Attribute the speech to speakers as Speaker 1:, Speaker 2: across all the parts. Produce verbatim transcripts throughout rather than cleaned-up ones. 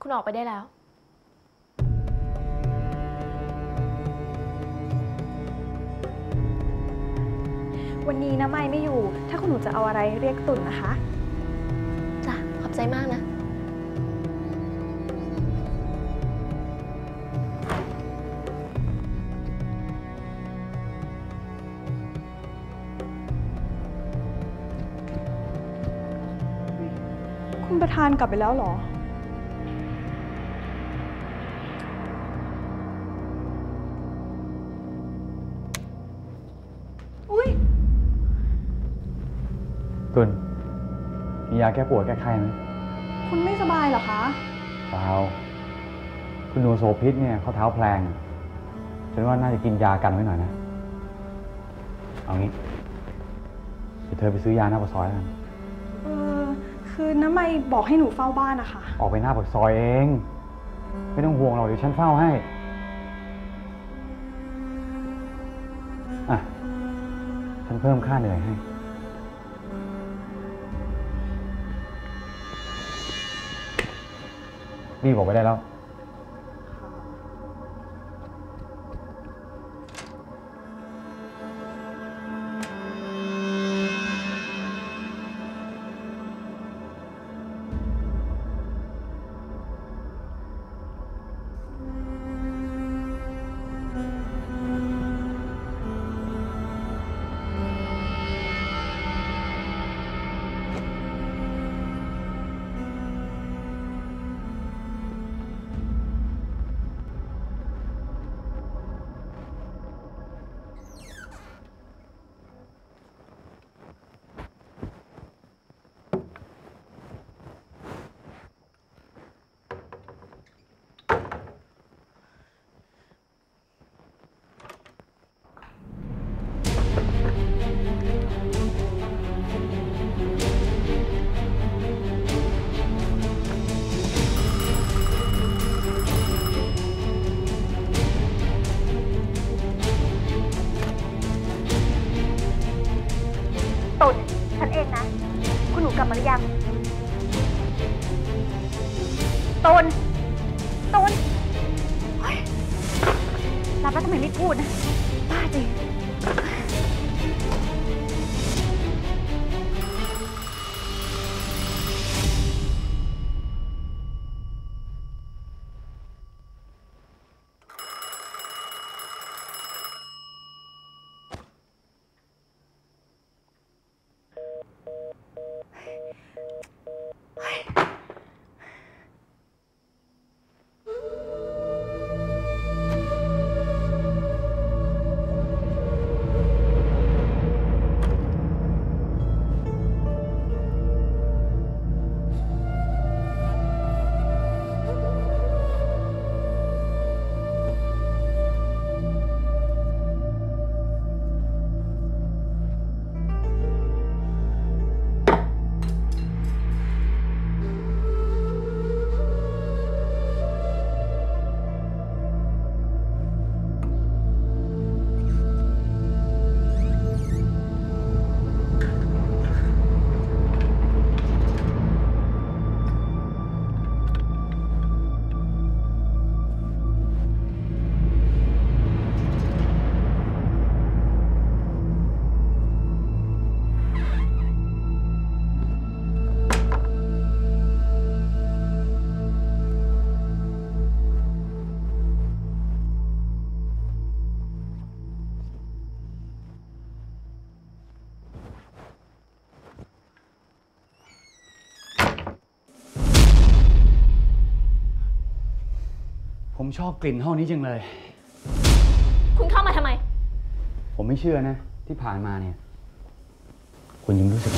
Speaker 1: คุณออกไปได้แล้ว
Speaker 2: วันนี้นะไม่ไม่อยู่ถ้าคุณหนูจะเอาอะไรเรียกตุ่นนะคะ
Speaker 1: จ้ะขอบใจมากนะ
Speaker 2: คุณประธานกลับไปแล้วเหรออุ้ย
Speaker 3: ตุนมียาแก้ปวดแก้ไข้ไหม
Speaker 2: คุณไม่สบายเหรอคะ
Speaker 3: เปล่าคุณหนูโสพิษเนี่ยเขาเท้าแพลงฉันว่าน่าจะกินยากันไว้หน่อยนะเอางี้เดี๋ยวเธอไปซื้อยาหน้าปากซอยกัน
Speaker 2: เออคือน้าไม่บอกให้หนูเฝ้าบ้านนะคะ
Speaker 3: ออกไปหน้าปากซอยเองไม่ต้องห่วงหรอกเดี๋ยวฉันเฝ้าให้อ่ะฉันเพิ่มค่าเหนื่อยให้รีบบอกไปได้แล้ว
Speaker 2: ตุ่นฉันเองนะคุณหนูกลับมาหรือยังตุ่นตุ่นรับแล้วทำไมไม่พูดนะบ้าจริง
Speaker 3: ผมชอบกลิ่นห้องนี้จังเลย
Speaker 1: คุณเข้ามาทำไม
Speaker 3: ผมไม่เชื่อนะที่ผ่านมาเนี่ยคุณยังรู้สึก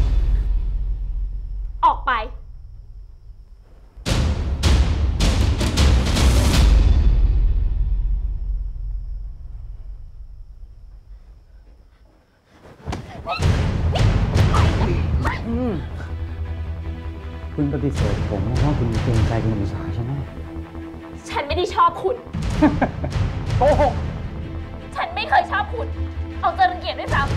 Speaker 1: ออกไป
Speaker 3: คุณปฏิเสธผมเพราะว่าคุณเกรงใจคุณอุตสาหใช่ไหม
Speaker 1: ฉันไม่ได้ชอบคุณ
Speaker 3: โกหก
Speaker 1: ฉันไม่เคยชอบคุณเอาจะรังเกียจด้วยซ้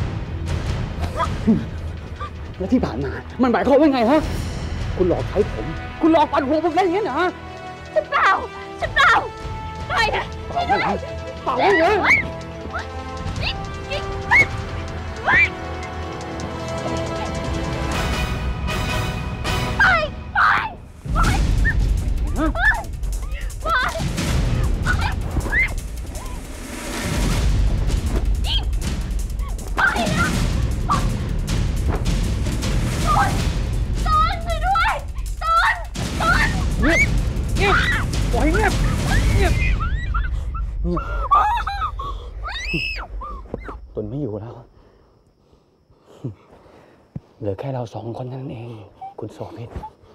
Speaker 3: ำแล้วที่ผ่านมามันหมายความว่าไงฮะคุณหลอกใช้ผมคุณหลอกปั่นหัวผมได้ยังไงนะ
Speaker 1: ฉันเปล่าฉันเปล่าไปนะเปล่าไม่เปล่าไม่เลย
Speaker 3: ตุนไม่อยู่แล้ว เหลือแค่เราสองคนนั่นเอง คุณโสภิต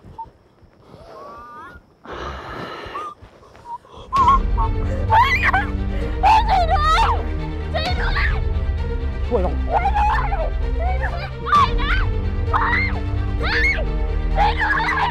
Speaker 3: ช่วยด้วยช่วยด้วยช่วยด้วยช่วยด้วยไปนะไปช่วยด้วย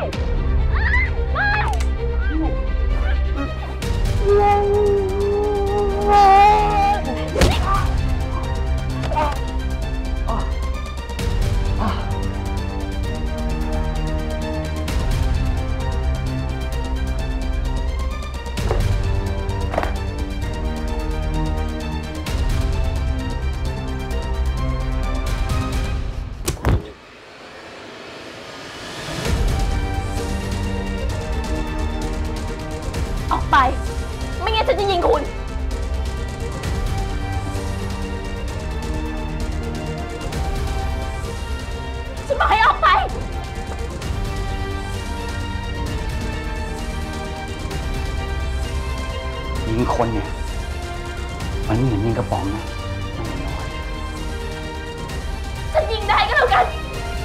Speaker 3: ออกไปไม่งั้นฉันจะยิงคุณฉันบอกให้ออกไปยิงคนเนี่ยมันไม่เหมือนยิงกระป๋องนะฉันยิงได้ก็แล้วกัน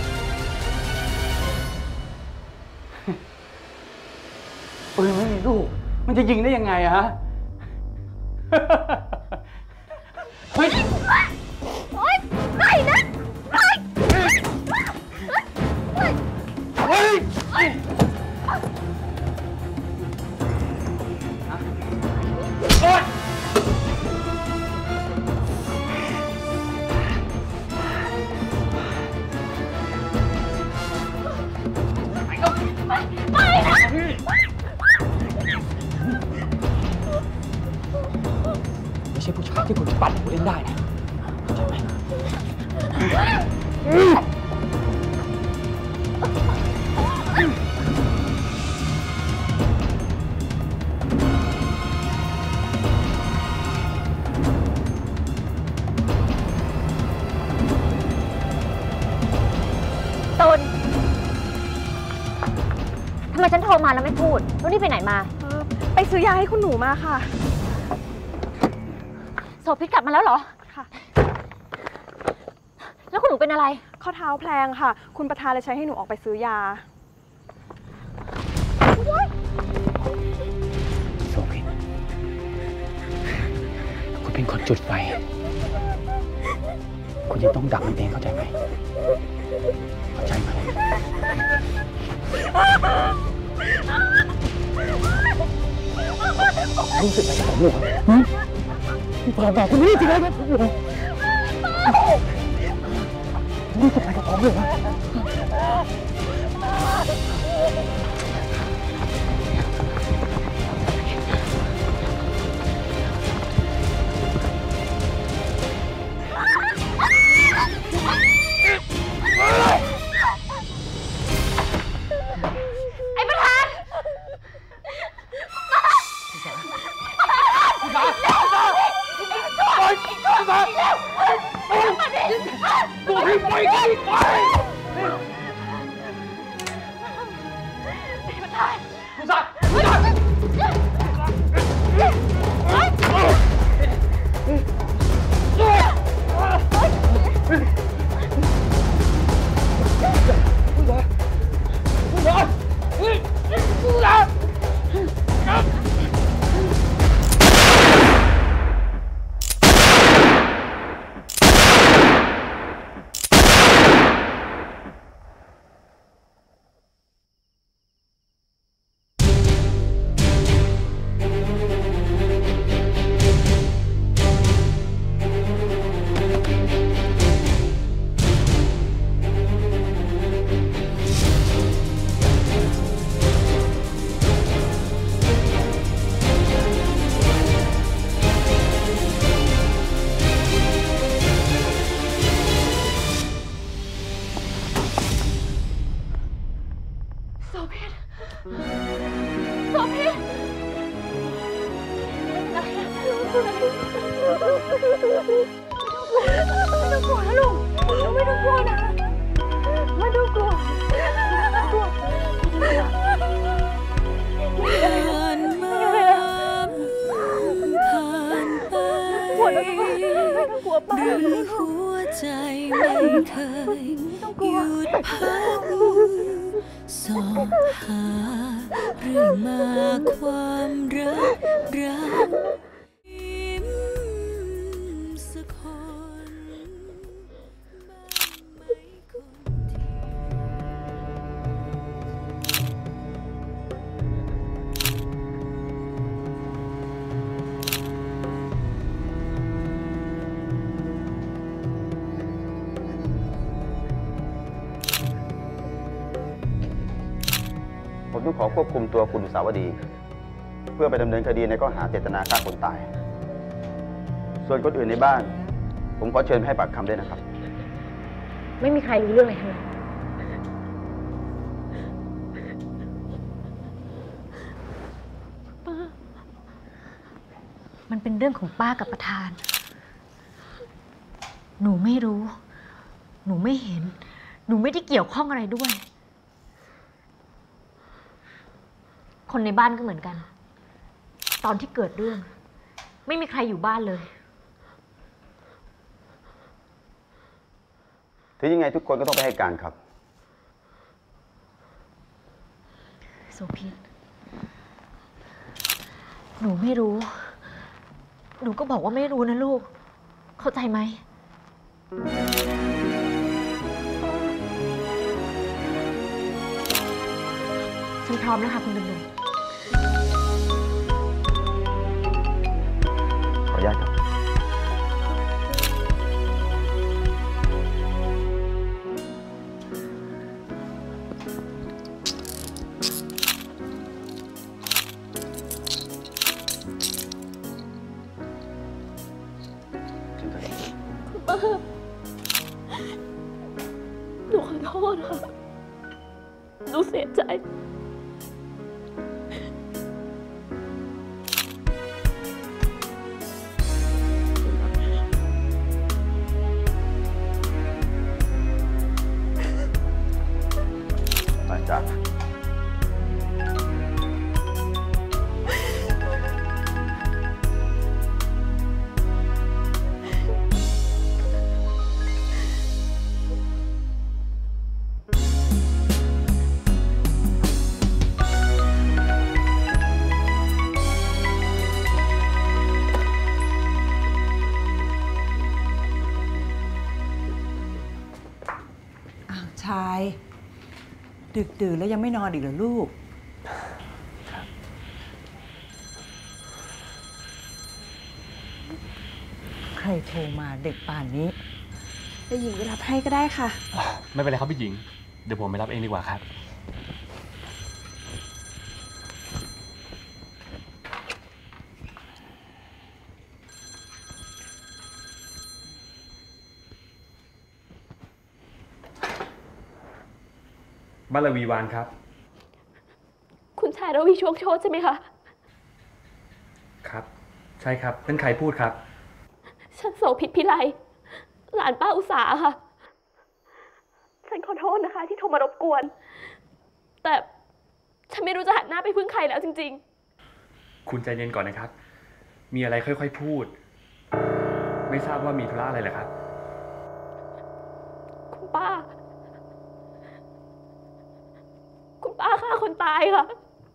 Speaker 3: ปืนไม่มีลูกมันจะยิงได้ยังไงอะฮะ เฮ้ยโอ๊ยไม่นะไม่เฮ้ยโอ๊ยไม่นะไม่ใช่ผู้ชายที่คุณจะปั่นผู้เล่นได้นะเข้าใจไหมตุลทำไมฉันโทรมาแล้วไม่พูดแล้วนี่ไปไหนมาเออไปซื้อยาให้คุณหนูมาค่ะโสภิตกลับมาแล้วเหรอค่ะแล้วคุณหนูเป็นอะไรข้อเท้าแพลงค่ะคุณประธานเลยใช้ให้หนูออกไปซื้อยาโสภิตคุณเป็นคนจุดไฟคุณยังต้องดับมันเองเข้าใจไหมเข้าใจไหมรู้สึกอะไรกับผมเลยพี่ปราบบอกคุณนี่จริงๆนะผมอยู่รู้สึกอะไรกับผมเลยนะไอ้ประธานตัวพี่ไปดิไป
Speaker 2: ต้องกลัวนะลูกไม่ต้องกลัวนะไม่ต้องกลัวไม่ต้องกลัว
Speaker 4: ผ่านมาผ่านไปหรือหัวใจไม่เคยหยุดพักส่องหาเรื่องมาความรักรักยิ้มสักคนบ้างไหมคนที่
Speaker 5: ผมต้องขอควบคุมตัวคุณอุสาวดี เพื่อไปดำเนินคดีในข้อหาเจตนาฆ่าคนตาย ส่วนคนอื่นในบ้าน ผมขอเชิญให้ปากคำด้วยนะครับ
Speaker 1: ไม่มีใครรู้เรื่องอะไรทั้งนั้นป้ามันเป็นเรื่องของป้ากับประธาน หนูไม่รู้ หนูไม่เห็น หนูไม่ได้เกี่ยวข้องอะไรด้วย คนในบ้านก็เหมือนกัน ตอนที่เกิดเรื่อง ไม่มีใครอยู่บ้านเลย
Speaker 5: ถึงยังไงทุกคนก็ต้องไปให้การครับ
Speaker 1: โสภิต หนูไม่รู้ หนูก็บอกว่าไม่รู้นะลูก เข้าใจไหม ฉันพร้อมแล้วค่ะคุณดำรง
Speaker 5: ขออนุญาตครับ
Speaker 1: หนูขอโทษค่ะ หนูเสียใจ
Speaker 5: ไปจ้ะ
Speaker 6: ชายดึกดื่นแล้วยังไม่นอนอีกเหรอลูกใครโทรมาเด็กป่านนี้
Speaker 2: เดี๋ยวหญิงไปรับให้ก็ได้ค่ะ
Speaker 7: ไม่เป็นไรครับพี่หญิง เดี๋ยวผมไปรับเองดีกว่าครับ บ้านระวีวานครับ
Speaker 1: คุณชายระวีช่วงโชติใช่ไหมคะ
Speaker 7: ครับ ใช่ครับเป็นใครพูดครับ
Speaker 1: ฉันโสภิตพิไลหลานป้าอุษาค่ะ ฉันขอโทษนะคะที่โทรมารบกวน แต่ฉันไม่รู้จะหันหน้าไปพึ่งใครแล้วจริง
Speaker 7: คุณใจเย็นก่อนนะครับ มีอะไรค่อยๆพูด ไม่ทราบว่ามีธุระอะไรเหรอครับ
Speaker 1: ๆ คุณป้า คุณป้าฆ่าคนตายค่ะ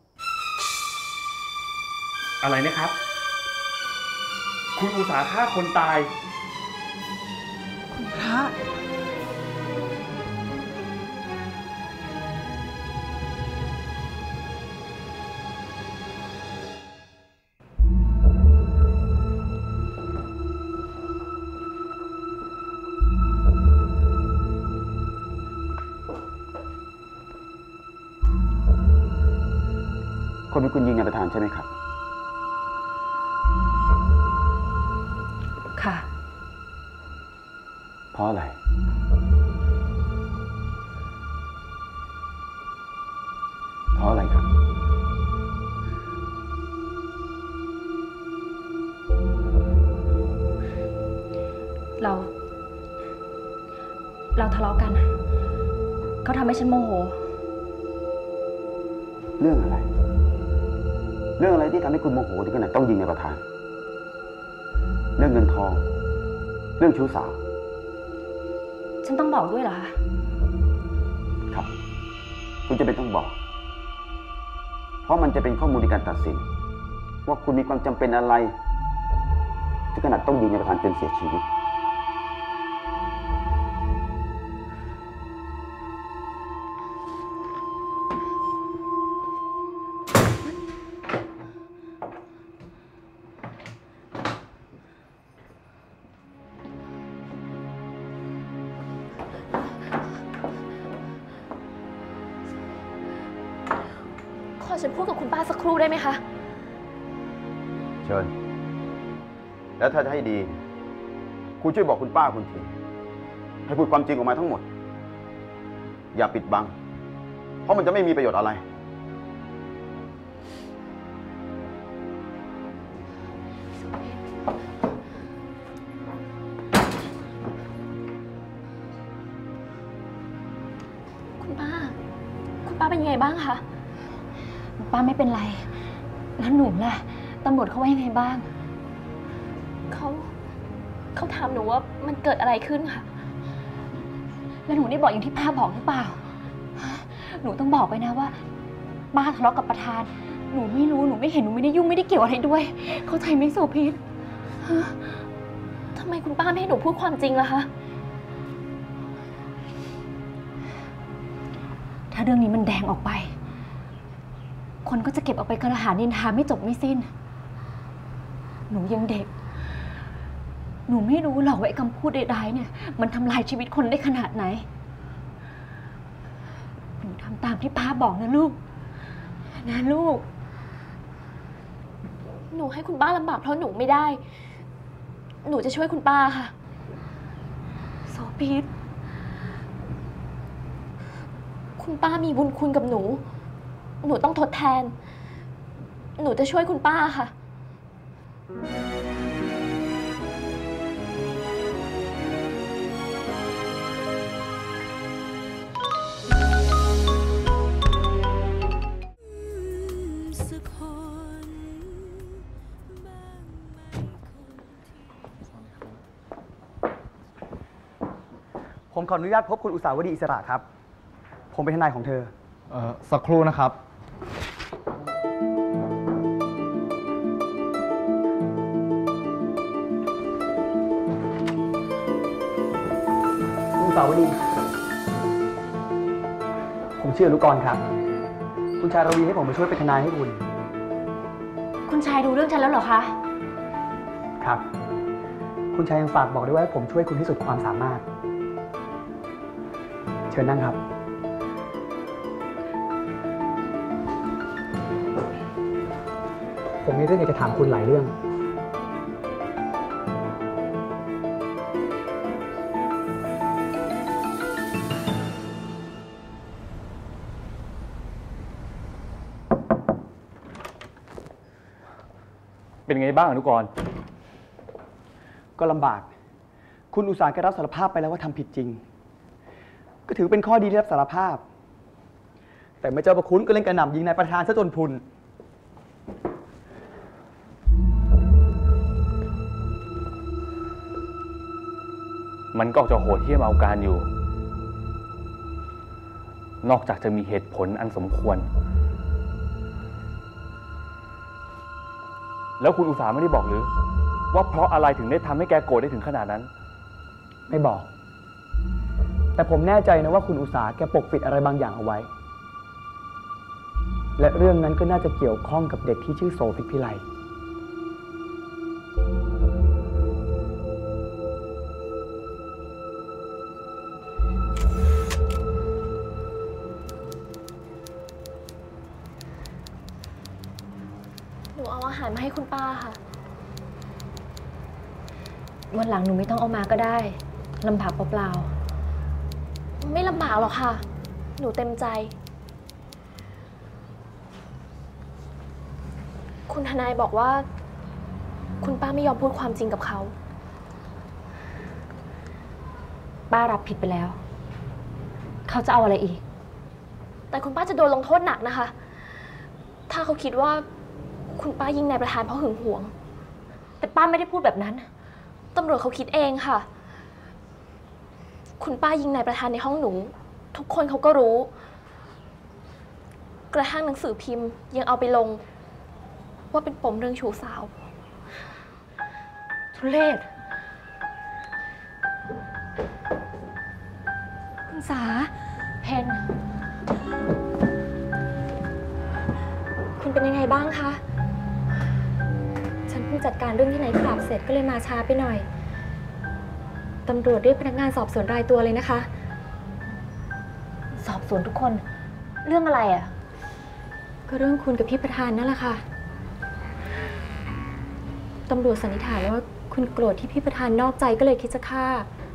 Speaker 7: อะไรนะครับ คุณอุตสาห์ฆ่าคนตาย
Speaker 6: คุณพระ
Speaker 5: คนเป็นคุณยิงนายประธานใช่ไหมครับ
Speaker 6: ค่ะ
Speaker 5: เพราะอะไร เพราะอะไรครับ
Speaker 1: ะเลาะกันเขาทำให้ฉันโมโห
Speaker 5: เรื่องอะไร เรื่องอะไรที่ทำให้คุณโมโหถึงขนาดต้องยิงในประธาน เรื่องเงินทอง เรื่องชู้สาว
Speaker 1: ฉันต้องบอกด้วยเหรอคะ
Speaker 5: ครับ คุณจะเป็นต้องบอก เพราะมันจะเป็นข้อมูลในการตัดสิน ว่าคุณมีความจำเป็นอะไรถึงขนาดต้องยิงในประธานจนเสียชีวิต
Speaker 1: ขอฉันพูดกับคุณป้าสักครู่ได้ไหมคะ
Speaker 5: เชิญแล้วถ้าจะให้ดีคุณช่วยบอกคุณป้าคุณทีให้พูดความจริงออกมาทั้งหมดอย่าปิดบังเพราะมันจะไม่มีประโยชน์อะไร
Speaker 1: คุณป้าคุณป้าเป็นยังไงบ้างคะป้าไม่เป็นไรแล้วหนูล่ะตำรวจเขาว่ายังไงบ้างเขาเขาถามหนูว่ามันเกิดอะไรขึ้นค่ะแล้วหนูได้บอกอย่างที่ป้าบอกหรือเปล่าหนูต้องบอกไปนะว่าป้าทะเลาะกับประธานหนูไม่รู้หนูไม่เห็นหนูไม่ได้ยุ่งไม่ได้เกี่ยวอะไรด้วยเข้าใจไหมโสภิตทำไมคุณป้าไม่ให้หนูพูดความจริงล่ะคะถ้าเรื่องนี้มันแดงออกไปคนก็จะเก็บเอาไปกระหานินทาไม่จบไม่สิ้นหนูยังเด็กหนูไม่รู้หรอกว่าไอ้คำพูดใดๆเนี่ยมันทำลายชีวิตคนได้ขนาดไหนหนูทำตามที่ป้าบอกนะลูกนะลูกหนูให้คุณป้าลำบากเพราะหนูไม่ได้หนูจะช่วยคุณป้าค่ะโสภิตคุณป้ามีบุญคุณกับหนูหนูต้องทดแทนหนูจะช่วยคุณป้าค่ะ
Speaker 8: ผมขออนุญาตพบคุณอุตสาวดีอิสระครับผมเป็นทนายของเธอ
Speaker 3: เอ่อสักครู่นะครับ
Speaker 8: คุณอุตสาวดีผมชื่ออนุกรครับคุณชายรวีให้ผมมาช่วยเป็นทนายให้คุณ
Speaker 1: คุณชายดูเรื่องฉันแล้วเหรอคะ
Speaker 8: ครับคุณชายยังฝากบอกด้วยว่าผมช่วยคุณที่สุดความสามารถเชิญนั่งครับผมมีเรื่องอยากจะถามคุณหลายเรื่อง
Speaker 7: เป็นไงบ้างอนุกรณ์
Speaker 8: ก็ลำบากคุณอุตสาหก็รับสารภาพไปแล้วว่าทำผิดจริงก็ถือเป็นข้อดีที่รับสารภาพแต่เมื่อเจ้าประคุณก็เล่นกระหน่ำยิงนายประธานซะจนพรุน
Speaker 7: มันก็ออกจะโหดเหี้ยมเอาการอยู่นอกจากจะมีเหตุผลอันสมควรแล้วคุณอุตสาหไม่ได้บอกหรือว่าเพราะอะไรถึงได้ทำให้แกโกรธได้ถึงขนาดนั้น
Speaker 8: ไม่บอกแต่ผมแน่ใจนะว่าคุณอุตสาหแกปกปิดอะไรบางอย่างเอาไว้และเรื่องนั้นก็น่าจะเกี่ยวข้องกับเด็กที่ชื่อโสภิตพิไล
Speaker 1: หนูเอาอาหารมาให้คุณป้าค่ะวันหลังหนูไม่ต้องเอามาก็ได้ลำบากเปล่าๆไม่ลำบากหรอกค่ะหนูเต็มใจคุณทนายบอกว่าคุณป้าไม่ยอมพูดความจริงกับเขาป้ารับผิดไปแล้ว
Speaker 2: เขาจะเอาอะไรอีก
Speaker 1: แต่คุณป้าจะโดนลงโทษหนักนะคะ ถ้าเขาคิดว่าคุณป้ายิงนายประธานเพราะหึงหวง
Speaker 2: แต่ป้าไม่ได้พูดแบบนั้น
Speaker 1: ตำรวจเขาคิดเองค่ะ คุณป้ายิงนายประธานในห้องหนู ทุกคนเขาก็รู้ กระทั่งหนังสือพิมพ์ยังเอาไปลง ว่าเป็นปมเรื่องชู้สาว
Speaker 2: ทุเรศคุณสาเพนคุณเป็นยังไงบ้างคะ ฉันเพิ่งจัดการเรื่องที่ไหนคลับเสร็จก็เลยมาช้าไปหน่อย ตำรวจเรียกพนักงานสอบสวนรายตัวเลยนะคะ สอบสวนทุกคน เรื่องอะไรอ่ะ ก็เรื่องคุณกับพี่ประธานนั่นแหละค่ะ ตำรวจสันนิษฐานว่าคุณโกรธที่พี่ประธานนอกใจก็เลยคิดจะฆ่า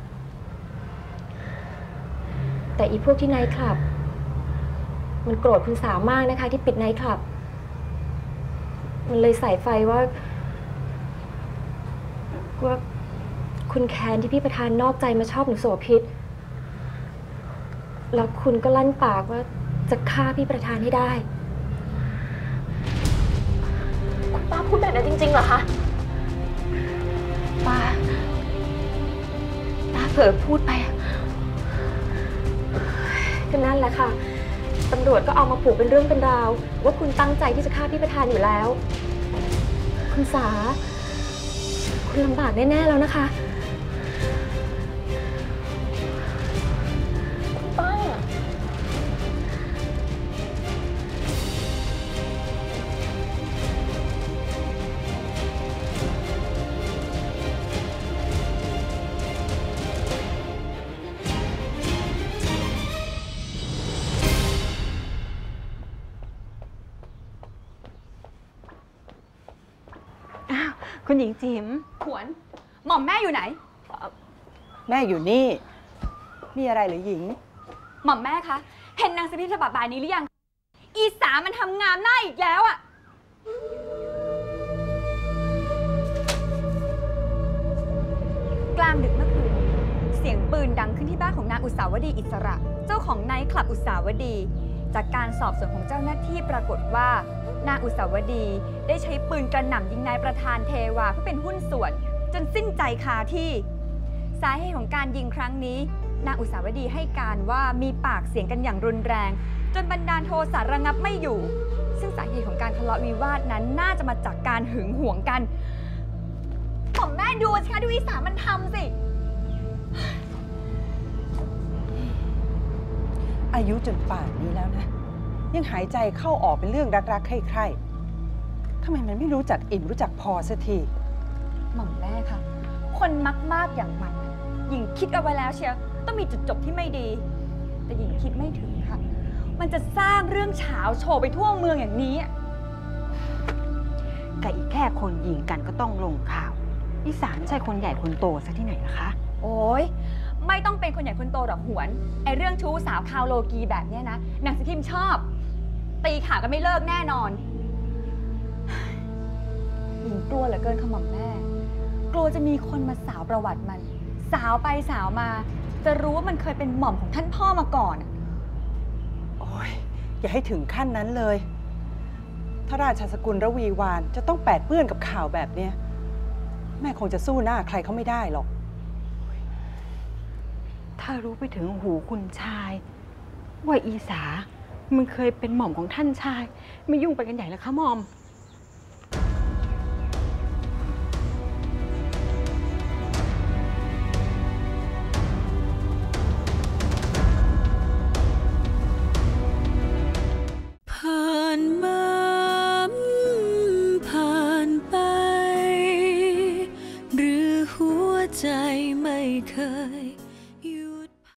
Speaker 2: แต่อีพวกที่ไนท์คลับ มันโกรธคุณสาวมากนะคะที่ปิดไนท์คลับ มันเลยใส่ไฟว่าว่าคุณแค้นที่พี่ประธานนอกใจมาชอบหนูโสภิต แล้วคุณก็ลั่นปากว่าจะฆ่าพี่ประธานให้ได้
Speaker 1: คุณป้าพูดแบบนั้นจริงๆเหรอคะ
Speaker 2: ป้า ป้าเผลอพูดไปก็นั่นแหละค่ะ ตำรวจก็เอามาผูกเป็นเรื่องเป็นราวว่าคุณตั้งใจที่จะฆ่าพี่ประธานอยู่แล้ว คุณสา คุณลำบากแน่ๆแล้วนะคะ
Speaker 1: คุณป้า
Speaker 2: อ้าว คุณหญิงจิ๋ม
Speaker 9: ขวน หม่อมแม่อยู่ไหน
Speaker 6: แม่อยู่นี่ มีอะไรหรือหญิง
Speaker 9: หม่อมแม่คะ เห็นนางสะพิษฉบับบายนี้หรือยัง อีสามันทำงานหน้าอีกแล้วอะกลางดึกเมื่อคืน เสียงปืนดังขึ้นที่บ้านของนางอุตสาวดีอิสระ เจ้าของไนท์คลับอุตสาวดี จากการสอบสวนของเจ้าหน้าที่ปรากฏว่านางอุตสาวดีได้ใช้ปืนกระหน่ำยิงนายประธานเทวาเพื่อเป็นหุ้นส่วน จนสิ้นใจคาที่สาเหตุของการยิงครั้งนี้นางอุตสาวดีให้การว่ามีปากเสียงกันอย่างรุนแรง จนบันดาลโทสะระงับไม่อยู่ ซึ่งสาเหตุของการทะเลาะวิวาทนั้นน่าจะมาจากการหึงหวงกันผมแม่ดูสิคะดูอีสามันทำสิ
Speaker 6: อายุจนป่านนี้แล้วนะ ยังหายใจเข้าออกเป็นเรื่องรักๆใคร่ๆทำไมมันไม่รู้จักอิ่มรู้จักพอสักที
Speaker 9: หม่อมแม่คะคนมากๆอย่างมันหญิงคิดเอาไว้แล้วเชียวต้องมีจุดจบที่ไม่ดี แต่หญิงคิดไม่ถึงค่ะ มันจะสร้างเรื่องเฉาโชว์ไปทั่วเมืองอย่างนี้
Speaker 10: กับอีกแค่คนยิงกันก็ต้องลงข่าวอีสานไม่ใช่คนใหญ่คนโตซะที่ไหนนะคะ
Speaker 9: โอ้ยไม่ต้องเป็นคนใหญ่คนโตหรอกหวนไอเรื่องชู้สาวคาวโลกีแบบเนี้ยนะนางสิทิมชอบตีขากันไม่เลิกแน่นอนหญิงกลัวเหลือเกินค่ะหม่อมแม่กลัวจะมีคนมาสาวประวัติมันสาวไปสาวมาจะรู้ว่ามันเคยเป็นหม่อมของท่านพ่อมาก่อน
Speaker 6: โอ้ยอย่าให้ถึงขั้นนั้นเลยถ้าราชสกุลระวีวานจะต้องแปดเปื้อนกับข่าวแบบเนี้ยแม่คงจะสู้หน้าใครเขาไม่ได้หรอก
Speaker 10: ถ้ารู้ไปถึงหูคุณชายว่าอีสามันเคยเป็นหม่อมของท่านชายไม่ยุ่งไปกันใหญ่แล้วคะหม่อม
Speaker 4: ผ่านมาผ่านไปหรือหัวใจไม่เคย